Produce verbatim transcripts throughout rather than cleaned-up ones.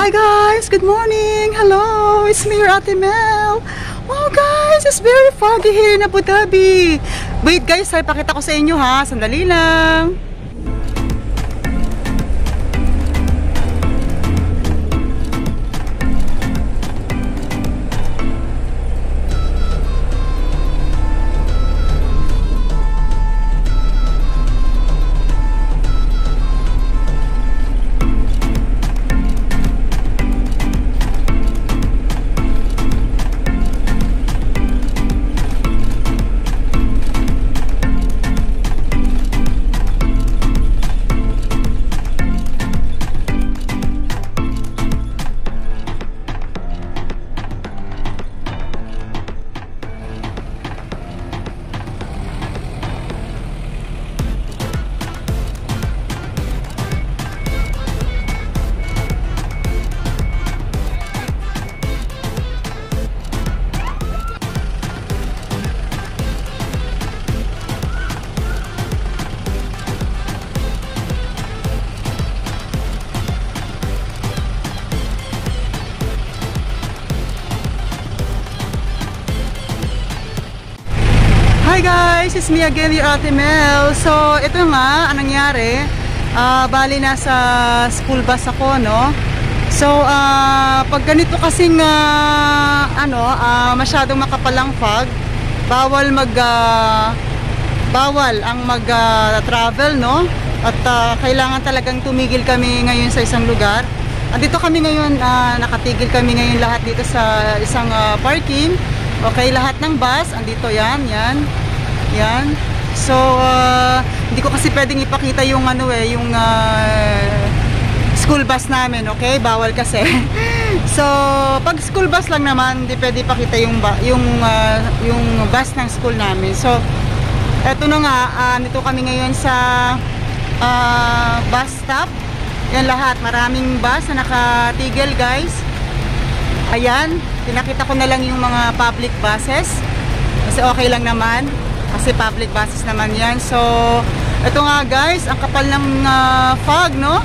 Hi guys! Good morning! Hello! It's me, your Ate Mel! Wow guys! It's very foggy here in Abu Dhabi! Wait guys, ay pakita ko sa inyo ha! Sandali lang! Hi guys! It's me again, your Ate Mel. So, ito nga, anong nangyari? Uh, bali nasa school bus ako, no? So, uh, pag ganito kasing uh, ano, uh, masyadong makapalang fog, bawal mag uh, bawal ang mag-travel, uh, no? At uh, kailangan talagang tumigil kami ngayon sa isang lugar. Andito kami ngayon, uh, nakatigil kami ngayon lahat dito sa isang uh, parking. Okay, lahat ng bus, andito yan, yan. Yan. So, uh, hindi ko kasi pwedeng ipakita yung ano eh, yung uh, school bus namin, okay? Bawal kasi. So, pag school bus lang naman, hindi pwede ipakita yung yung uh, yung bus ng school namin. So, eto na nga, uh, nito kami ngayon sa uh, bus stop. Yan lahat, maraming bus na nakatigil, guys. Ayan, pinakita ko na lang yung mga public buses. Kasi okay lang naman. Kasi public buses naman yan. So, ito nga guys, ang kapal ng uh, fog, no?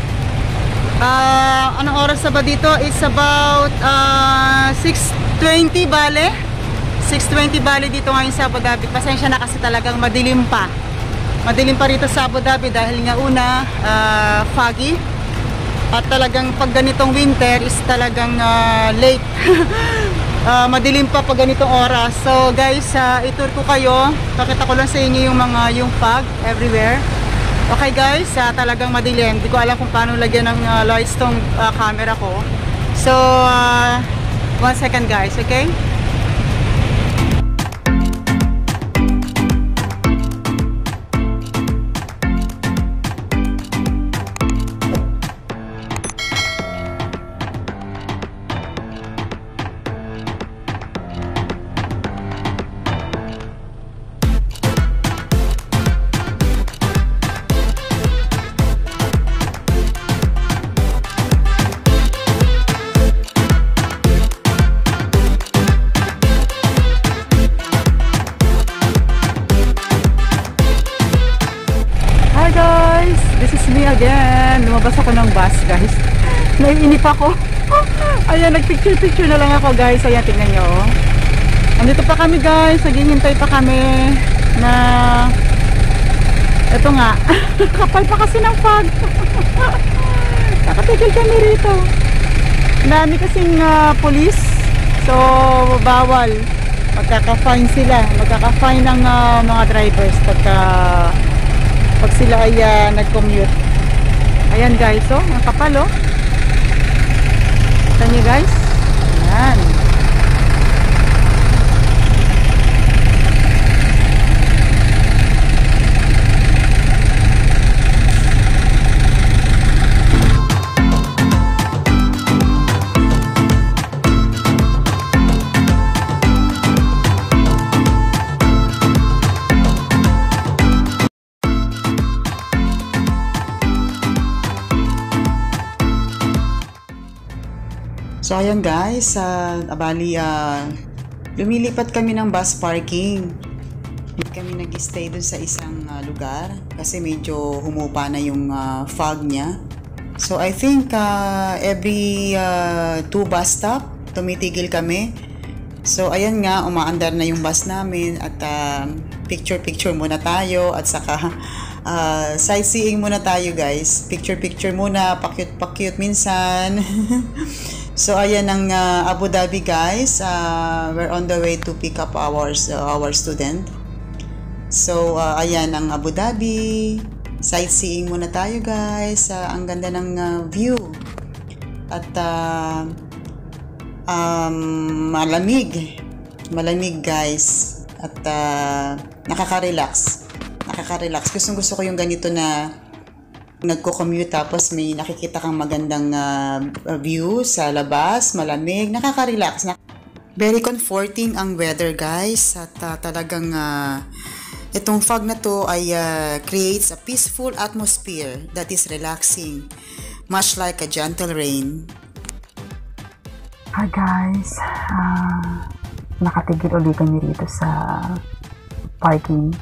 Uh, anong oras na ba dito? It's about uh, six twenty bale. six twenty bale dito ngayon sa Abu Dhabi. Pasensya na kasi talagang madilim pa. Madilim pa rito sa Abu Dhabi dahil nga una, uh, foggy. At talagang pag ganitong winter is talagang uh, late. Uh, madilim pa pag ganitong oras. So guys, uh, itur ko kayo. Pakita ko lang sa inyo yung mga yung fog everywhere. Okay guys, uh, talagang madilim. Hindi ko alam kung paano lagyan ng uh, lights tong uh, camera ko. So uh, one second guys, okay? This is me again. Lumabas ako ng bus guys. Naiinip ako. Ayan, nagpicture-picture na lang ako guys. Ayan, tingnan nyo. Andito pa kami guys. Naghihintay pa kami na ito nga. Kapal pa kasi ng fog. Nakatigil kami rito. Dami kasing uh, police. So, bawal. Magkaka-fine sila. Magkaka-fine ng uh, mga drivers pagka pag sila ay uh, nag-commute. Ayan guys, oh, ang kapal oh. Kita nyo guys. Ayan. So ayan guys, uh, abali uh, lumilipat kami ng bus parking. Hindi kami nag-stay dun sa isang uh, lugar kasi medyo humupa na yung uh, fog niya. So I think uh, every uh, two bus stop, tumitigil kami. So ayan nga, umaandar na yung bus namin at uh, picture-picture muna tayo at saka uh, sightseeing muna tayo guys. Picture-picture muna, pakyut-pakyut minsan. So ayan ang uh, Abu Dhabi guys. Uh, we're on the way to pick up our, uh, our student. So uh, ayan ang Abu Dhabi. Sightseeing muna tayo guys. Uh, ang ganda ng uh, view. At uh, um, malamig. Malamig guys. At uh, nakaka-relax. Nakaka-relax. Gustong gusto ko yung ganito na nagko-commute tapos may nakikita kang magandang uh, view sa labas. Malamig. Nakaka-relax. Very comforting ang weather guys. At uh, talagang uh, itong fog na to ay uh, creates a peaceful atmosphere that is relaxing, much like a gentle rain. Hi guys, uh, nakatigil ulit kami rito sa parking.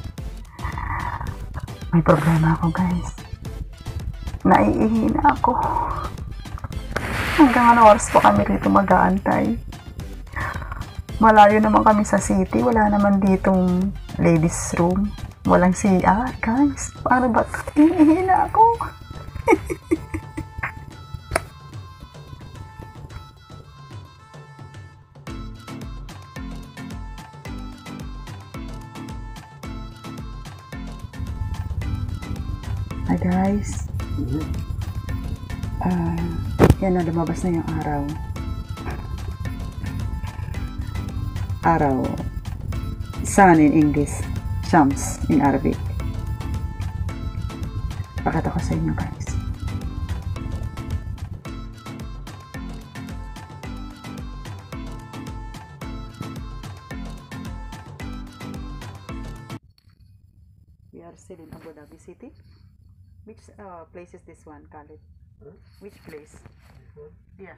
May problema ako guys. Naiihi na ako. Hanggang ano oras pa kami rito mag-aantay? Malayo naman kami sa city. Wala naman ditong ladies room. Walang C R, guys. Paano ba? Iihi na ako. Hi guys. Uh, yan na, lumabas na yung araw. Araw. Sun in English. Shams in Arabic. Pakita ko sa inyo guys. We are still in Abu Dhabi City. Which uh, place is this one, Khalid? Huh? Which place? Yeah.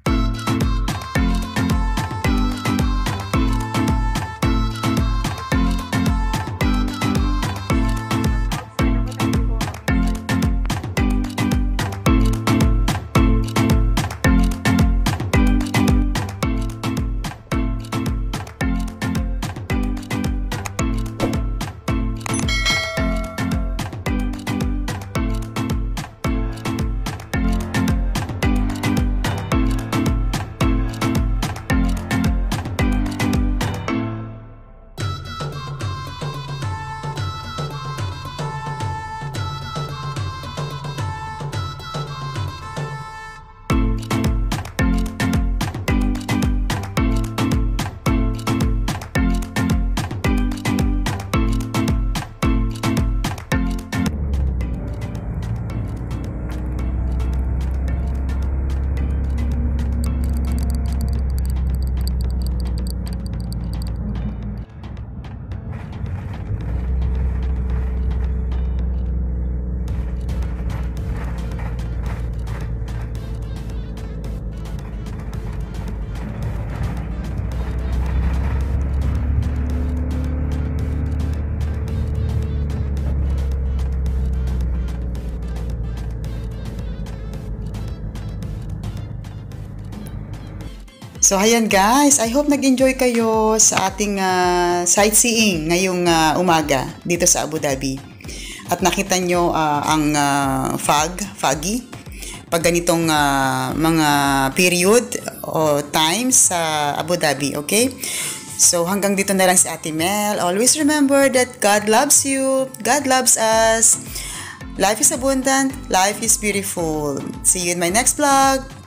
So ayan guys, I hope nag-enjoy kayo sa ating uh, sightseeing ngayong uh, umaga dito sa Abu Dhabi. At nakita nyo uh, ang uh, fog, foggy, pag ganitong uh, mga period o times sa Abu Dhabi, okay? So hanggang dito na lang si Ate Mel. Always remember that God loves you, God loves us. Life is abundant, life is beautiful. See you in my next vlog.